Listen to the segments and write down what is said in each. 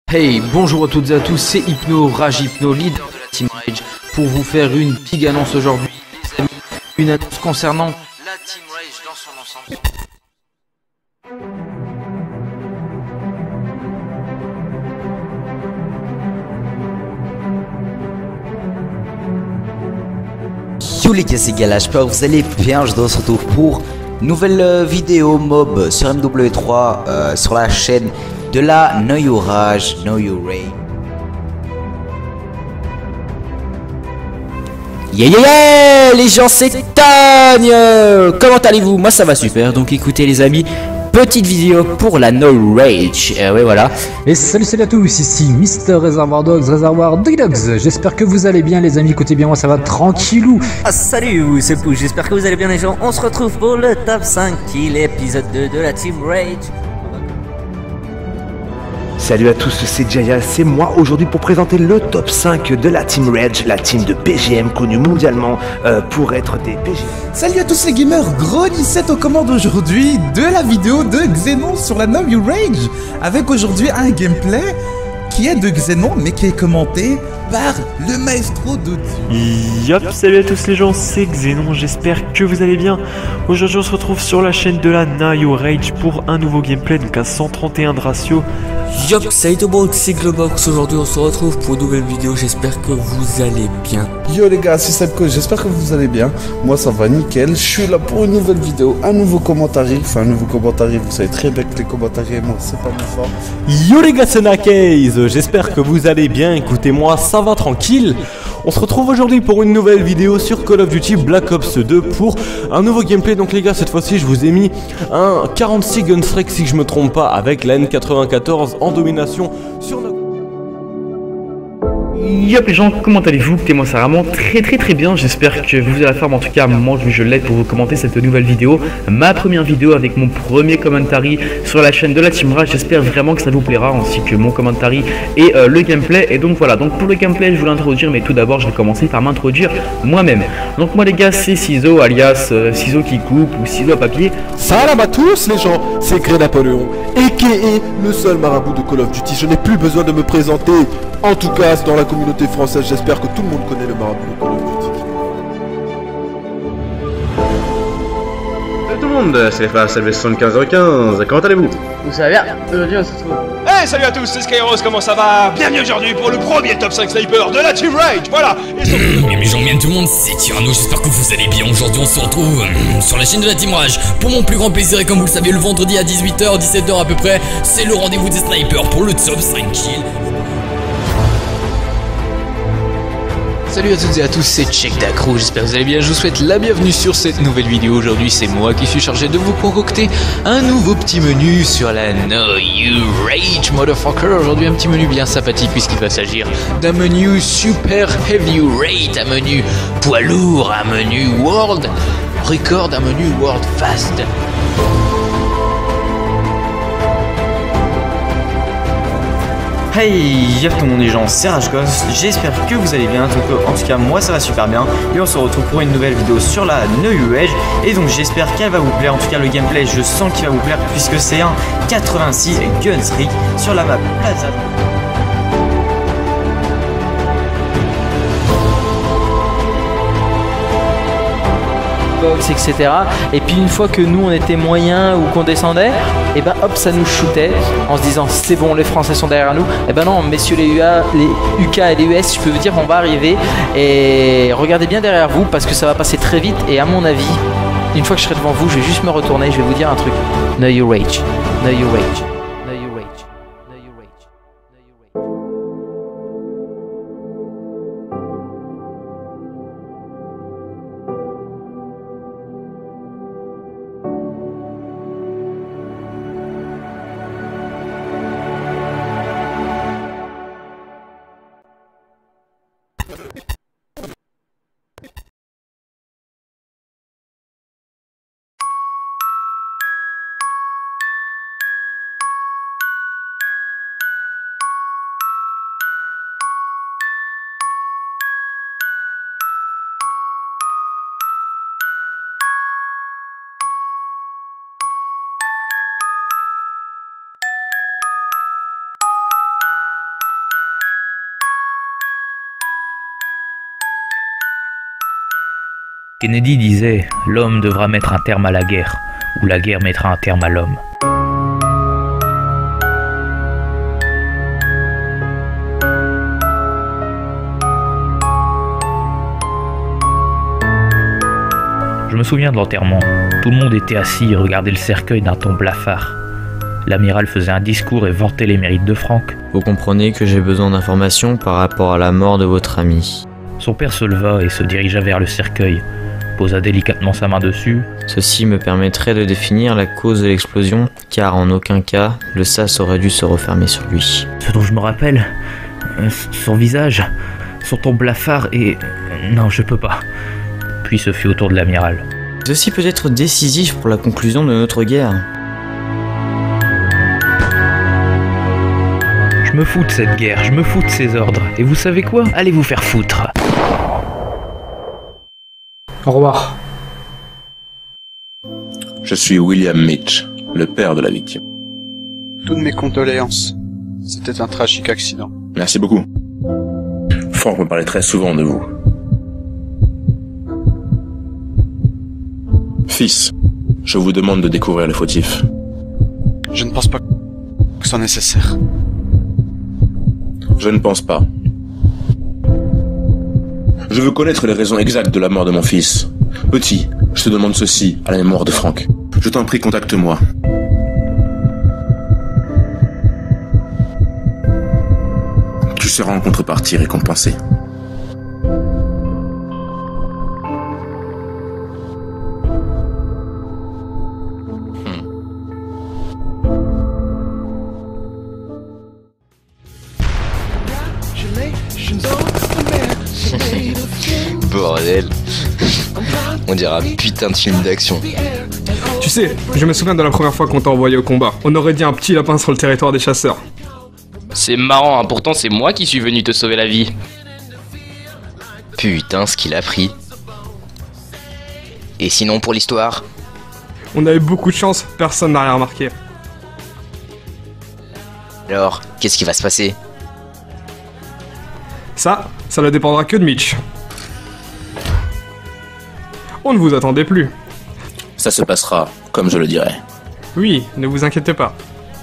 Hey, bonjour à toutes et à tous, c'est Hypno, Rage Hypno, leader de la Team Rage, pour vous faire une big annonce aujourd'hui, les amis, une annonce concernant la Team Rage dans son ensemble. Yo les gars, c'est Gala, j'espère que vous allez bien. Je se retrouve pour une nouvelle vidéo mob sur MW3 sur la chaîne de la Know Your Rage, Know Your Rage. Yeah les gens, c'est Tagne. Comment allez-vous? Moi ça va super, donc écoutez les amis, petite vidéo pour la No Rage, ouais voilà. Et salut à tous, ici Mister Réservoir Dogs, Réservoir Dogs. J'espère que vous allez bien les amis, écoutez bien, moi ça va tranquillou. Ah, salut, c'est Pouche, j'espère que vous allez bien les gens. On se retrouve pour le top 5 kill, épisode 2 de la Team Rage. Salut à tous, c'est Jaya, c'est moi aujourd'hui pour présenter le top 5 de la Team Rage, la team de PGM connue mondialement pour être des PGM. Salut à tous les gamers, Gros17 aux commandes aujourd'hui de la vidéo de Xenon sur la Know Your Rage, avec aujourd'hui un gameplay qui est de Xenon mais qui est commenté par le maestro d'Audio. Yop, salut à tous les gens, c'est Xenon, j'espère que vous allez bien. Aujourd'hui on se retrouve sur la chaîne de la Know Your Rage pour un nouveau gameplay, donc à 131 de ratio. Yop, salut tout le monde, c'est Globox. Aujourd'hui on se retrouve pour une nouvelle vidéo, j'espère que vous allez bien. Yo les gars, c'est Sebco, j'espère que vous allez bien. Moi ça va nickel, je suis là pour une nouvelle vidéo, un nouveau commentaire, vous savez très bien que les commentaires, moi c'est pas mon fort. Yo les gars, c'est Nakaze, j'espère que vous allez bien, écoutez-moi, ça va tranquille. On se retrouve aujourd'hui pour une nouvelle vidéo sur Call of Duty Black Ops 2 pour un nouveau gameplay. Donc les gars, cette fois-ci je vous ai mis un 46 Gunstrike si je me trompe pas, avec la N94 en domination sur notre... Yop les gens, comment allez-vous? Écoutez, moi ça va vraiment très bien, j'espère que vous allez la forme. En tout cas moi je l'aide pour vous commenter cette nouvelle vidéo, ma première vidéo avec mon premier commentary sur la chaîne de la Team Rage. J'espère vraiment que ça vous plaira, ainsi que mon commentary et le gameplay. Et donc voilà, donc pour le gameplay je voulais l'introduire, mais tout d'abord je vais commencer par m'introduire moi-même. Donc moi les gars, c'est Ciseaux alias ciseaux qui coupe ou ciseaux à papier. Salam à tous les gens, c'est Grey Napoléon, a.k.a. le seul marabout de Call of Duty. Je n'ai plus besoin de me présenter. En tout cas, dans la communauté française, j'espère que tout le monde connaît le marabout de Call of Duty. Salut tout le monde, c'est les frères SV7515, comment allez-vous? Ça va bien, aujourd'hui on se retrouve. Hey, salut à tous, c'est Skyros, comment ça va? Bienvenue aujourd'hui pour le premier top 5 sniper de la Team Rage, voilà. Bien les gens, bien tout le monde, c'est Tyranno, j'espère que vous allez bien. Aujourd'hui on se retrouve sur la chaîne de la Team Rage pour mon plus grand plaisir, et comme vous le savez, le vendredi à 18h, 17h à peu près, c'est le rendez-vous des snipers pour le top 5 kills. Salut à toutes et à tous, c'est Check Dacro, j'espère que vous allez bien, je vous souhaite la bienvenue sur cette nouvelle vidéo. Aujourd'hui c'est moi qui suis chargé de vous concocter un nouveau petit menu sur la Know Your Rage motherfucker. Aujourd'hui un petit menu bien sympathique puisqu'il va s'agir d'un menu super heavyweight, un menu poids lourd, un menu world record, un menu world fast. Hey, y'a tout le monde les gens, c'est RageGhost, j'espère que vous allez bien, donc en tout cas moi ça va super bien, et on se retrouve pour une nouvelle vidéo sur la Know Your Rage, et donc j'espère qu'elle va vous plaire. En tout cas le gameplay je sens qu'il va vous plaire puisque c'est un 86 Gunstreak sur la map Plaza. Etc. Et puis une fois que nous on était moyens ou qu'on descendait, et ben hop ça nous shootait en se disant c'est bon, les Français sont derrière nous. Et ben non messieurs les UK et les US, je peux vous dire on va arriver, et regardez bien derrière vous parce que ça va passer très vite. Et à mon avis, une fois que je serai devant vous, je vais juste me retourner, je vais vous dire un truc. Know Your Rage, Know Your Rage. Kennedy disait « L'homme devra mettre un terme à la guerre, ou la guerre mettra un terme à l'homme ». Je me souviens de l'enterrement. Tout le monde était assis et regardait le cercueil d'un ton blafard. L'amiral faisait un discours et vantait les mérites de Franck. Vous comprenez que j'ai besoin d'informations par rapport à la mort de votre ami. Son père se leva et se dirigea vers le cercueil, posa délicatement sa main dessus. Ceci me permettrait de définir la cause de l'explosion, car en aucun cas, le sas aurait dû se refermer sur lui. Ce dont je me rappelle, son visage, son ton blafard et... Non, je peux pas. Puis ce fut au tour de l'amiral. Ceci peut être décisif pour la conclusion de notre guerre. Je me fous de cette guerre, je me fous de ces ordres. Et vous savez quoi? Allez vous faire foutre. Au revoir. Je suis William Mitch, le père de la victime. Toutes mes condoléances. C'était un tragique accident. Merci beaucoup. Franck me parlait très souvent de vous. Fils, je vous demande de découvrir le fautif. Je ne pense pas que ce soit nécessaire. Je ne pense pas. Je veux connaître les raisons exactes de la mort de mon fils. Petit, je te demande ceci à la mémoire de Franck. Je t'en prie, contacte-moi. Tu seras en contrepartie récompensé. Bordel. On dirait un putain de film d'action. Tu sais, je me souviens de la première fois qu'on t'a envoyé au combat. On aurait dit un petit lapin sur le territoire des chasseurs. C'est marrant, hein, pourtant c'est moi qui suis venu te sauver la vie. Putain, ce qu'il a pris. Et sinon pour l'histoire? On avait beaucoup de chance, personne n'a rien remarqué. Alors, qu'est-ce qui va se passer? Ça ne dépendra que de Mitch. On ne vous attendait plus. Ça se passera comme je le dirai. Oui, ne vous inquiétez pas.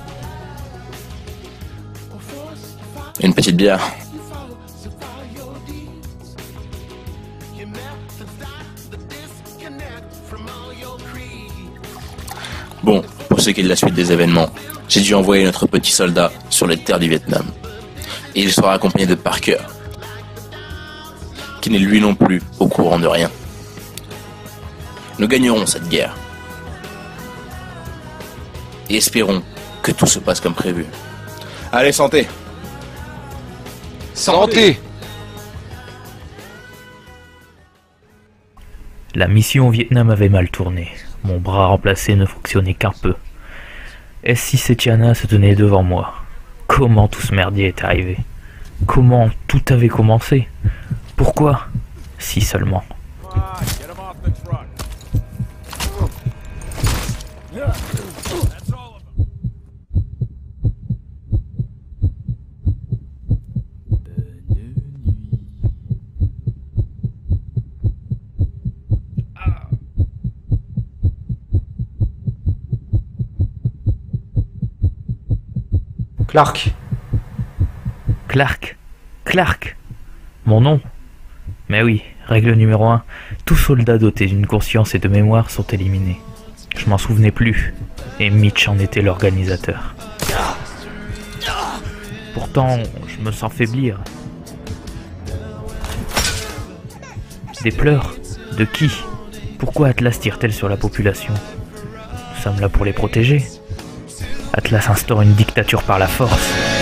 Une petite bière. Bon, pour ce qui est de la suite des événements, j'ai dû envoyer notre petit soldat sur les terres du Vietnam. Et il sera accompagné de Parker, qui n'est lui non plus au courant de rien. Nous gagnerons cette guerre. Et espérons que tout se passe comme prévu. Allez, santé! Santé! La mission au Vietnam avait mal tourné. Mon bras remplacé ne fonctionnait qu'un peu. S6 Setiana se tenait devant moi. Comment tout ce merdier est arrivé? Comment tout avait commencé? Pourquoi? Si seulement. Clark. Clark. Mon nom? Mais oui, règle numéro 1. Tous soldats dotés d'une conscience et de mémoire sont éliminés. Je m'en souvenais plus, et Mitch en était l'organisateur. Pourtant, je me sens faiblir. Des pleurs? De qui? Pourquoi Atlas tire-t-elle sur la population? Nous sommes là pour les protéger. Atlas instaure une dictature par la force.